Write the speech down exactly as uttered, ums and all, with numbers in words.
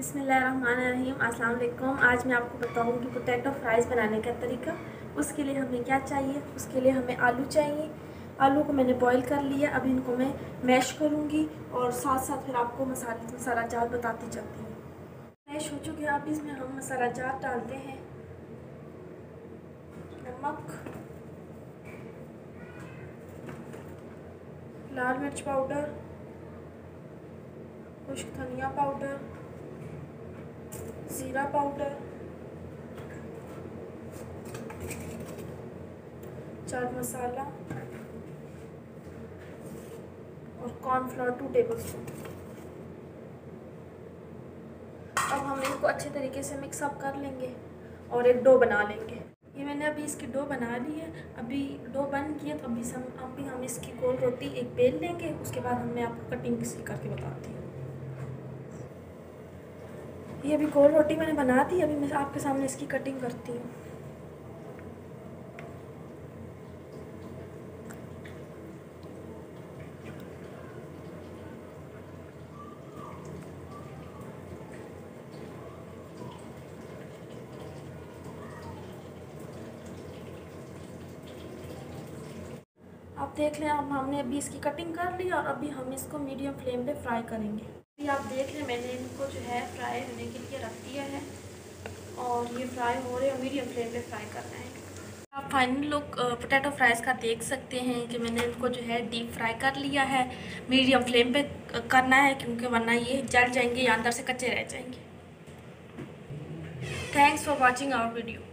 बिस्मिल्लाहिर्रहमानिर्रहीम। अस्सलाम वालेकुम। आज मैं आपको बताऊंगी पोटैटो फ्राइज़ बनाने का तरीका। उसके लिए हमें क्या चाहिए? उसके लिए हमें आलू चाहिए। आलू को मैंने बॉईल कर लिया। अभी इनको मैं मैश करूंगी और साथ साथ फिर आपको मसाले मसाला जार बताती चलती हूँ। मैश हो चुके हैं। अब इसमें हम मसाला जार डालते हैं। नमक, लाल मिर्च पाउडर, खुश्क धनिया पाउडर, ज़ीरा पाउडर, चाट मसाला और कॉर्नफ्लोर टू टेबल स्पून। अब हम इनको अच्छे तरीके से मिक्स अप कर लेंगे और एक डो बना लेंगे। ये मैंने अभी इसकी डो बना ली है। अभी डो बन गई है तो अभी हम अभी हम इसकी गोल रोटी एक बेल लेंगे। उसके बाद हम मैं आपको कटिंग किसी करके बताती हूँ। ये अभी गोल रोटी मैंने बना दी। अभी मैं आपके सामने इसकी कटिंग करती हूँ। आप देख लें, अब हमने अभी इसकी कटिंग कर ली और अभी हम इसको मीडियम फ्लेम पे फ्राई करेंगे। अभी आप देख लें, मैंने इनको जो है फ्राई होने के लिए रख दिया है और ये फ्राई हो रहे हैं। मीडियम फ्लेम पे फ्राई करना है। आप फाइनल लुक पोटैटो फ्राइज़ का देख सकते हैं कि मैंने इनको जो है डीप फ्राई कर लिया है। मीडियम फ्लेम पे करना है क्योंकि वरना ये जल जाएंगे या अंदर से कच्चे रह जाएंगे। Thanks for watching our video.